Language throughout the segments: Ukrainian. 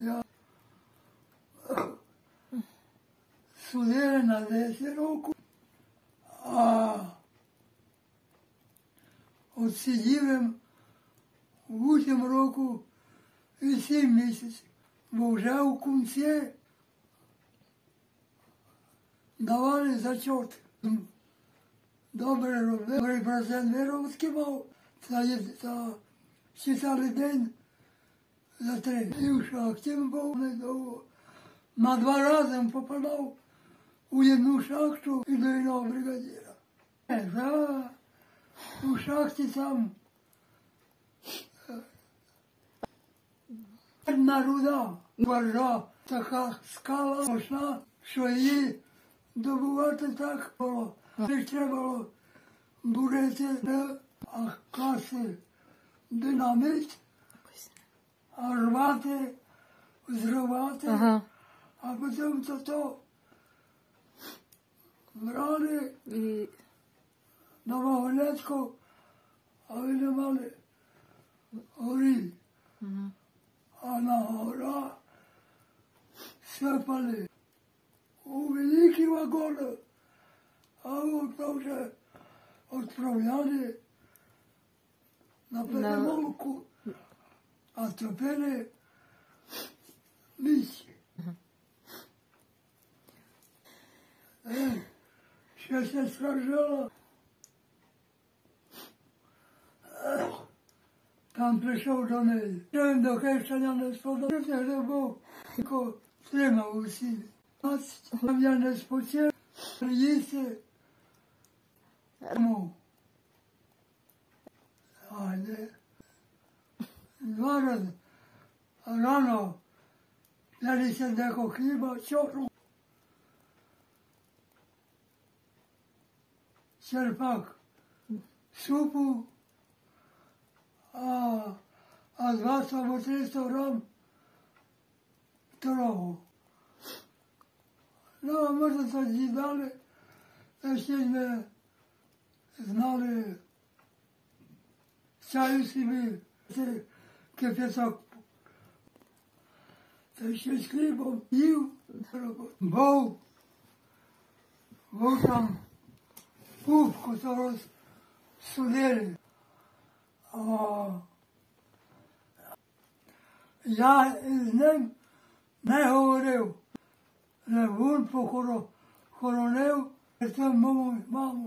Я судили на 10 років, а отсиділи 8 років і 7 місяців, бо вже у кінці давали зачет. Добре робив, добрий процент виробітки мав, та считали день за 3. І в шахті був недовго. На 2 рази попадав у одну шахту і до одного бригадира. У шахті там одна руда, боржа, така скала мощна, що її добувати так було. Треба було бурити, а класти динамит, а рвати, зривати, а потім то брали на вагонетку, а вони мали горіль. А на гора сипали у великі вагони, а от вже відправляли на перемовку, а топили місці. Ще се скаржила. Там прийшов до неї. Він до хрещення не сподобався, де був, тільки тримав усі. Там я не спочив, їсти. А не. 2 рази рано 50 деко хліба, чорну. Черпак супу, а 20 або 300 грам траву. Ну, а може то з'їдали, та ще не знали, чаю собі, кипяток. Та ще з хлібом їв, був там пуп, якого судили. Я з ним не говорив, але він похоронив маму.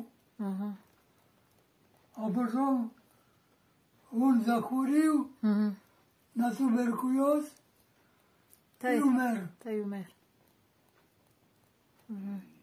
А потім він захворів на туберкульоз і умер. Та й умер.